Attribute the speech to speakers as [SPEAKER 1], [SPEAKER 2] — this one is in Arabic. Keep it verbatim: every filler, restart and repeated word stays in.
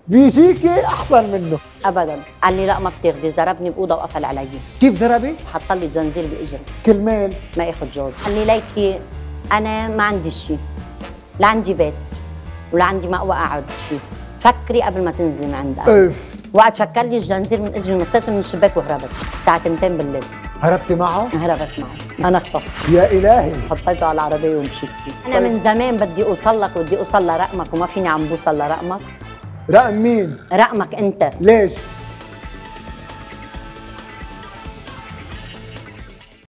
[SPEAKER 1] بيجيكي احسن منه.
[SPEAKER 2] ابدا، قال لي لا ما بتاخدي، ضربني باوضه وقفل علي.
[SPEAKER 1] كيف ضربك؟
[SPEAKER 2] حط لي جنزير باجري
[SPEAKER 1] كرمال
[SPEAKER 2] ما اخذ جوز. قال لي ليكي انا ما عندي شيء، لا عندي بيت ولا عندي مأوى اقعد فيه، فكري قبل ما تنزلي من عندها.
[SPEAKER 1] اوف.
[SPEAKER 2] وقت فكر لي الجنزير من اجري نطيت من الشباك وهربت الساعه اتنين بالليل.
[SPEAKER 1] هربتي معه؟
[SPEAKER 2] هربت معه، انا اختفت.
[SPEAKER 1] يا الهي.
[SPEAKER 2] حطيته على العربيه ومشيت فيه. انا من زمان بدي اوصل لك وبدي اوصل لرقمك وما فيني عم بوصل لرقمك.
[SPEAKER 1] رقم مين؟
[SPEAKER 2] رقمك انت.
[SPEAKER 1] ليش؟